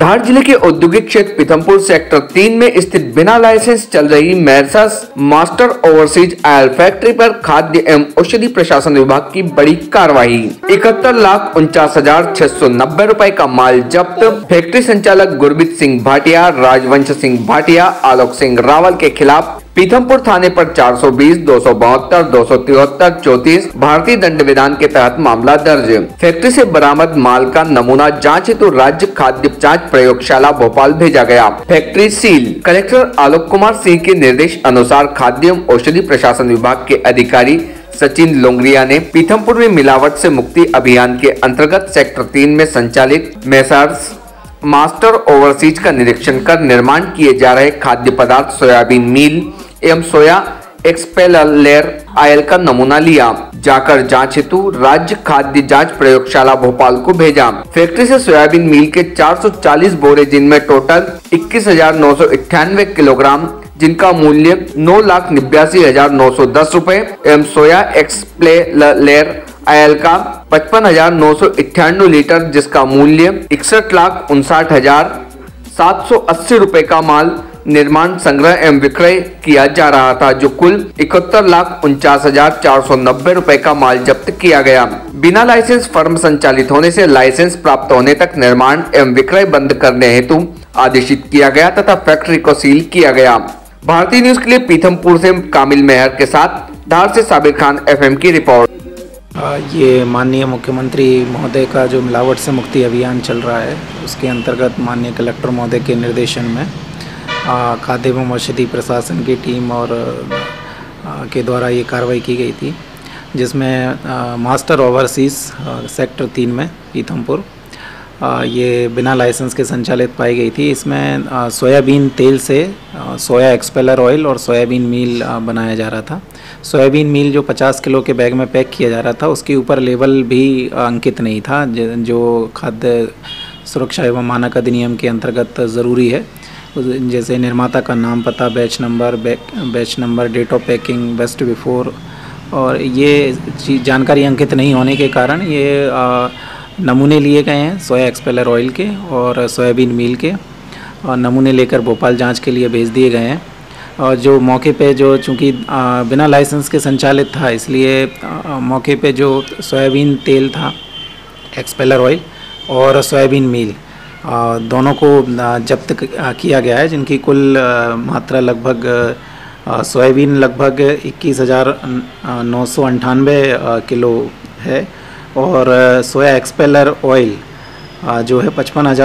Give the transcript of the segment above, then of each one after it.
धार जिले के औद्योगिक क्षेत्र पीथमपुर सेक्टर 3 में स्थित बिना लाइसेंस चल रही messrs master overseas oil factory पर खाद्य एवं औषधि प्रशासन विभाग की बड़ी कार्रवाई। 71,49,690 रुपए का माल जब्त। फैक्ट्री संचालक गुरमीत सिंह भाटिया, राजवंश सिंह भाटिया, आलोक सिंह रावल के खिलाफ पीथमपुर थाने पर 420, 272, 273, 34 भारतीय दंड विधान के तहत मामला दर्ज। फैक्ट्री से बरामद माल का नमूना जांच हेतु राज्य खाद्य जांच प्रयोगशाला भोपाल भेजा गया। Factory seal. Collector Alok Kumar Singh के निर्देश अनुसार खाद्य एवं औषधि प्रशासन विभाग के अधिकारी सचिन लोंगरिया ने पीथमपुर में मिलावट से मुक्ति अभियान के अंतर्गत सेक्टर 3 में संचालित मेसर्स मास्टर ओवरसीज का निरीक्षण कर निर्माण किए जा रहे खाद्य पदार्थ सोयाबीन मील एवं सोया एक्सपेलर ऑयल का नमूना लिया। जाकर जांच हेतु राज्य खाद्य जांच प्रयोगशाला भोपाल को भेजा। फैक्ट्री से सोयाबीन मील के 440 बोरे जिनमें टोटल 21,998 किलोग्राम जिनका मूल्य 9,89,910 रुपए एवं सोया एक्सपेलर ऑयल का 55,998 लीटर जिसका मूल्य 61,59,780 रुपए का माल निर्माण, संग्रह एवं विक्रय किया जा रहा था, जो कुल 71,49,490 रुपए का माल जब्त किया गया। बिना लाइसेंस फर्म संचालित होने से लाइसेंस प्राप्त होने तक निर्माण एवं विक्रय बंद करने हेतु आदेशित किया गया तथा फैक्ट्री को सील किया गया। भारतीय न्यूज के लिए पीथमपुर से कामिल मेहर के साथ धार से साबिर खान FM की रिपोर्ट। ये माननीय मुख्यमंत्री महोदय का जो मिलावट से मुक्ति अभियान चल रहा है उसके अंतर्गत माननीय कलेक्टर महोदय के निर्देशन में खाद्य एवं औषधि प्रशासन की टीम और के द्वारा ये कार्रवाई की गई थी, जिसमें मास्टर ओवरसीज सेक्टर 3 में पीथमपुर ये बिना लाइसेंस के संचालित पाई गई थी। इसमें सोयाबीन तेल से सोया एक्सपेलर ऑयल और सोयाबीन मील बनाया जा रहा था। सोयाबीन मील जो 50 किलो के बैग में पैक किया जा रहा था उसके ऊपर लेबल भी अंकित नहीं था, जो खाद्य सुरक्षा एवं मानक अधिनियम के अंतर्गत ज़रूरी है, जैसे निर्माता का नाम, पता, batch number, date of packing, best before, और ये जानकारी अंकित नहीं होने के कारण ये नमूने लिए गए हैं सोया एक्सपेलर ऑयल के और सोयाबीन मील के, और नमूने लेकर भोपाल जांच के लिए भेज दिए गए हैं। और जो मौके पे जो चूँकि बिना लाइसेंस के संचालित था, इसलिए मौके पे जो सोयाबीन तेल था, एक्सपेलर ऑयल और सोयाबीन मील दोनों को जब्त किया गया है, जिनकी कुल मात्रा लगभग सोयाबीन लगभग 21,998 किलो है और सोया एक्सपेलर ऑयल जो है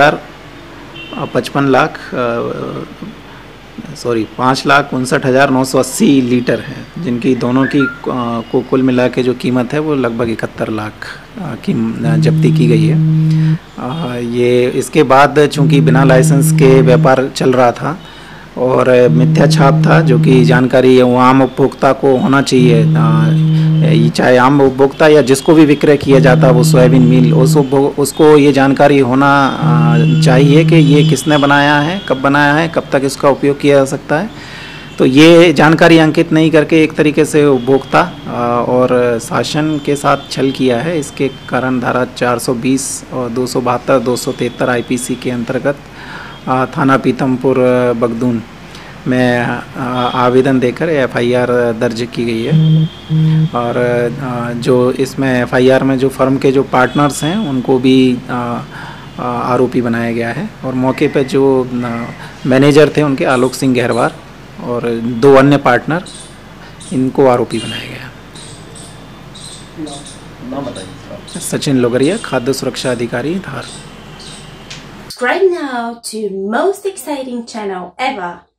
5,59,980 लीटर है, जिनकी दोनों की को कुल मिला के जो कीमत है वो लगभग 71 लाख की जब्ती की गई है। ये इसके बाद चूंकि बिना लाइसेंस के व्यापार चल रहा था और मिथ्या छाप था, जो कि जानकारी आम उपभोक्ता को होना चाहिए, चाहे आम उपभोक्ता या जिसको भी विक्रय किया जाता वो सोयाबीन मील, उसको ये जानकारी होना चाहिए कि ये किसने बनाया है, कब बनाया है, कब तक इसका उपयोग किया जा सकता है। तो ये जानकारी अंकित नहीं करके एक तरीके से उपभोक्ता और शासन के साथ छल किया है। इसके कारण धारा 420 और 272, 273 IPC के अंतर्गत थाना पीथमपुर बगदून में आवेदन देकर FIR दर्ज की गई है। और जो इसमें FIR में जो फर्म के जो पार्टनर्स हैं उनको भी आरोपी बनाया गया है, और मौके पर जो मैनेजर थे उनके आलोक सिंह गहरवार और 2 अन्य पार्टनर, इनको आरोपी बनाया गया। नाम बताइए। सचिन लोगरिया, खाद्य सुरक्षा अधिकारी, धार। Subscribe now to most exciting channel ever.